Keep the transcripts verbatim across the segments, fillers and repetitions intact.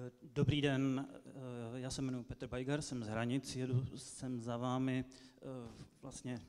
Dobrý den, já se jmenuji Petr Bajgar, jsem z Hranic, jedu jsem za vámi vlastně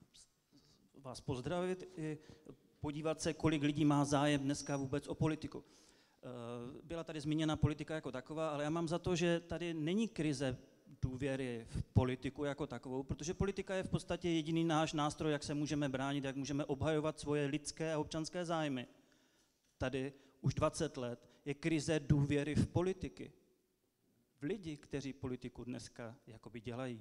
vás pozdravit i podívat se, kolik lidí má zájem dneska vůbec o politiku. Byla tady zmíněna politika jako taková, ale já mám za to, že tady není krize důvěry v politiku jako takovou, protože politika je v podstatě jediný náš nástroj, jak se můžeme bránit, jak můžeme obhajovat svoje lidské a občanské zájmy. Tady už dvacet let je krize důvěry v politiky. V lidi, kteří politiku dneska jakoby dělají.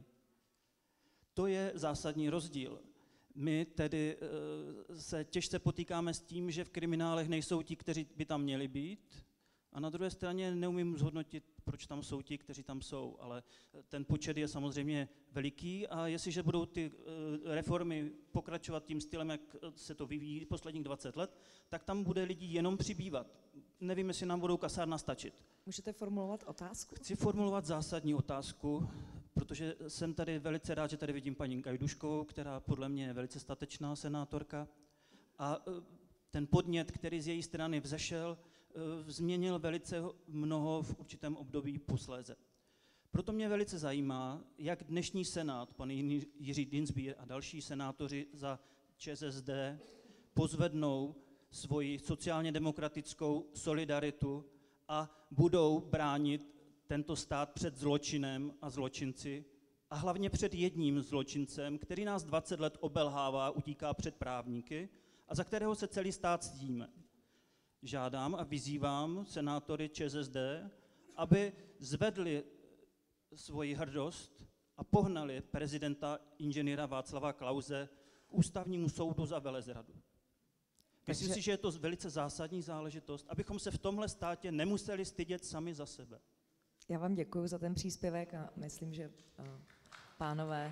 To je zásadní rozdíl. My tedy se těžce potýkáme s tím, že v kriminálech nejsou ti, kteří by tam měli být, a na druhé straně neumím zhodnotit, proč tam jsou ti, kteří tam jsou, ale ten počet je samozřejmě veliký a jestliže budou ty reformy pokračovat tím stylem, jak se to vyvíjí posledních dvacet let, tak tam bude lidí jenom přibývat. Nevím, jestli nám budou kasárna stačit. Můžete formulovat otázku? Chci formulovat zásadní otázku, protože jsem tady velice rád, že tady vidím paní Gajdůškovou, která podle mě je velice statečná senátorka. A ten podnět, který z její strany vzešel, změnil velice mnoho v určitém období posléze. Proto mě velice zajímá, jak dnešní senát, pan Jiří Dienstbier a další senátoři za ČSSD pozvednou svoji sociálně demokratickou solidaritu a budou bránit tento stát před zločinem a zločinci a hlavně před jedním zločincem, který nás dvacet let obelhává, utíká před právníky a za kterého se celý stát stydíme. Žádám a vyzývám senátory ČSSD, aby zvedli svoji hrdost a pohnali prezidenta inženýra Václava Klause k Ústavnímu soudu za velezradu. Myslím si, že je to velice zásadní záležitost, abychom se v tomhle státě nemuseli stydět sami za sebe. Já vám děkuji za ten příspěvek a myslím, že uh, pánové,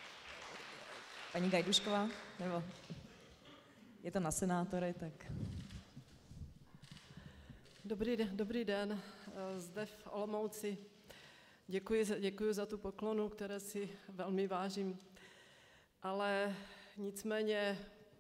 paní Gajdůšková, nebo je to na senátory, tak... Dobrý den, dobrý den, zde v Olomouci. Děkuji, děkuji za tu poklonu, které si velmi vážím, ale nicméně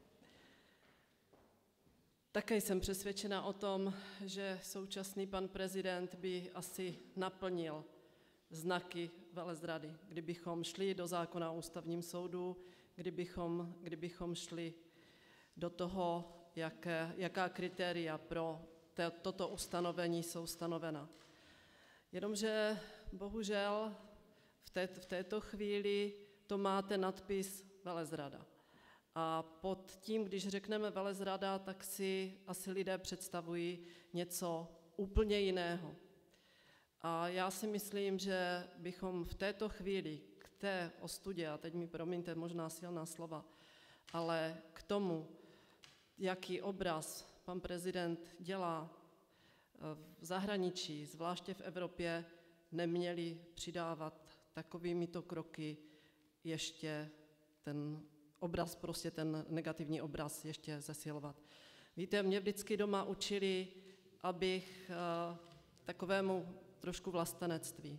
také jsem přesvědčena o tom, že současný pan prezident by asi naplnil znaky velezrady, kdybychom šli do zákona o ústavním soudu, kdybychom, kdybychom šli do toho, jaké, jaká kritéria pro toto ustanovení jsou stanovena. Jenomže bohužel v, té, v této chvíli to máte nadpis velezrada. A pod tím, když řekneme velezrada, tak si asi lidé představují něco úplně jiného. A já si myslím, že bychom v této chvíli k té ostudě, a teď mi promiňte možná silná slova, ale k tomu, jaký obraz pan prezident dělá v zahraničí, zvláště v Evropě, neměli přidávat takovýmito kroky ještě ten obraz, prostě ten negativní obraz ještě zesilovat. Víte, mě vždycky doma učili, abych takovému trošku vlastenectví.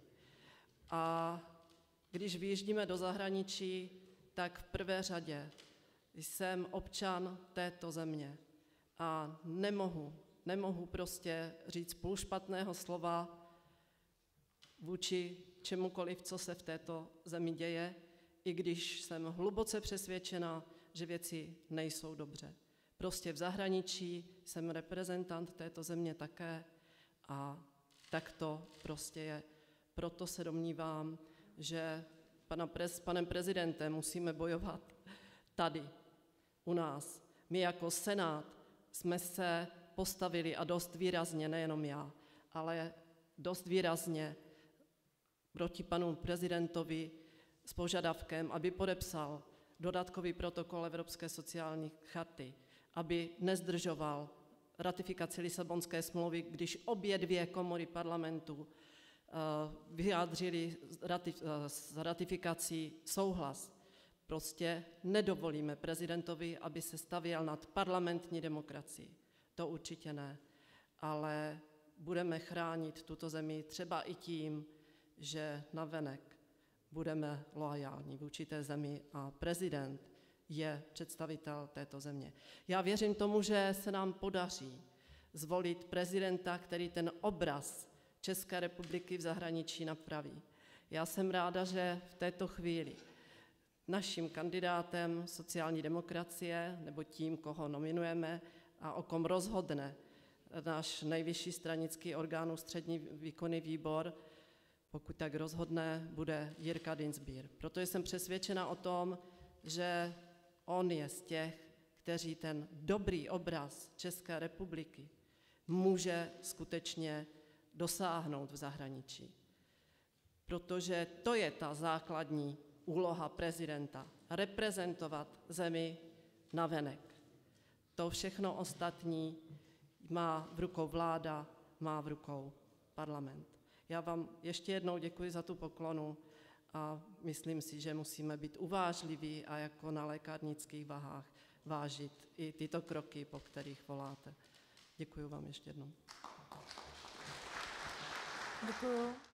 A když vyjíždíme do zahraničí, tak v prvé řadě jsem občan této země a nemohu, nemohu prostě říct půl špatného slova vůči čemukoliv, co se v této zemi děje, i když jsem hluboce přesvědčena, že věci nejsou dobře. Prostě v zahraničí jsem reprezentant této země také a tak to prostě je. Proto se domnívám, že pana prez, panem prezidentem musíme bojovat tady, u nás. My jako Senát jsme se postavili a dost výrazně, nejenom já, ale dost výrazně proti panu prezidentovi s požadavkem, aby podepsal dodatkový protokol Evropské sociální charty, aby nezdržoval ratifikaci Lisabonské smlouvy, když obě dvě komory parlamentu vyjádřili s ratifikací souhlas. Prostě nedovolíme prezidentovi, aby se stavěl nad parlamentní demokracii. To určitě ne, ale budeme chránit tuto zemi třeba i tím, že navenek budeme loajální vůči té zemi a prezident je představitel této země. Já věřím tomu, že se nám podaří zvolit prezidenta, který ten obraz České republiky v zahraničí napraví. Já jsem ráda, že v této chvíli naším kandidátem sociální demokracie, nebo tím, koho nominujeme a o kom rozhodne náš nejvyšší stranický orgán, Ústřední výkonný výbor, pokud tak rozhodne, bude Jirka Dienstbier. Protože jsem přesvědčena o tom, že on je z těch, kteří ten dobrý obraz České republiky může skutečně dosáhnout v zahraničí. Protože to je ta základní úloha prezidenta, reprezentovat zemi navenek. To všechno ostatní má v rukou vláda, má v rukou parlament. Já vám ještě jednou děkuji za tu poklonu a myslím si, že musíme být uvážliví a jako na lékárnických vahách vážit i tyto kroky, po kterých voláte. Děkuji vám ještě jednou. Děkuji.